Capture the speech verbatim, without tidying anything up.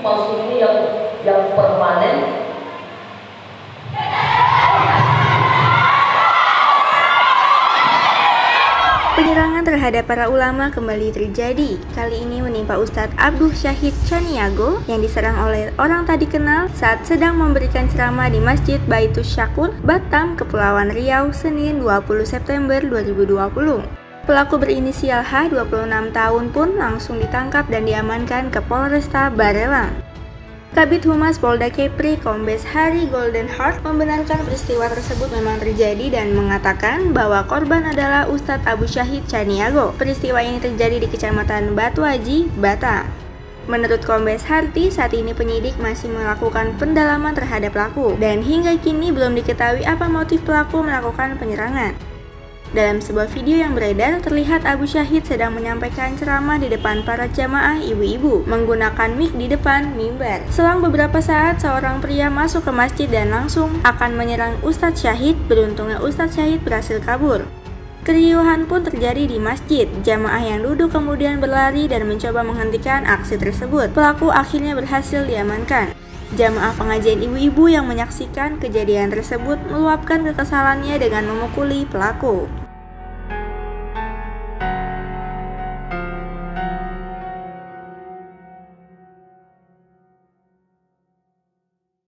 palsu ini yang yang permanen. Penyerangan terhadap para ulama kembali terjadi. Kali ini menimpa Ustadz Abdul Syahid Chaniago yang diserang oleh orang tak dikenal saat sedang memberikan ceramah di Masjid Baitus Syakur, Batam, Kepulauan Riau, Senin dua puluh September dua ribu dua puluh. Pelaku berinisial H, dua puluh enam tahun pun langsung ditangkap dan diamankan ke Polresta Barelang. Kabid Humas Polda Kepri, Kombes Hari Golden Heart, membenarkan peristiwa tersebut memang terjadi dan mengatakan bahwa korban adalah Ustadz Abu Syahid Chaniago. Peristiwa ini terjadi di Kecamatan Batu Aji, Batam. Menurut Kombes Harti, saat ini penyidik masih melakukan pendalaman terhadap pelaku dan hingga kini belum diketahui apa motif pelaku melakukan penyerangan. Dalam sebuah video yang beredar, terlihat Abu Syahid sedang menyampaikan ceramah di depan para jamaah ibu-ibu menggunakan mic di depan mimbar. Selang beberapa saat, seorang pria masuk ke masjid dan langsung akan menyerang Ustadz Syahid. Beruntungnya Ustadz Syahid berhasil kabur. Keriuhan pun terjadi di masjid. Jamaah yang duduk kemudian berlari dan mencoba menghentikan aksi tersebut. Pelaku akhirnya berhasil diamankan. Jamaah pengajian ibu-ibu yang menyaksikan kejadian tersebut meluapkan kekesalannya dengan memukuli pelaku.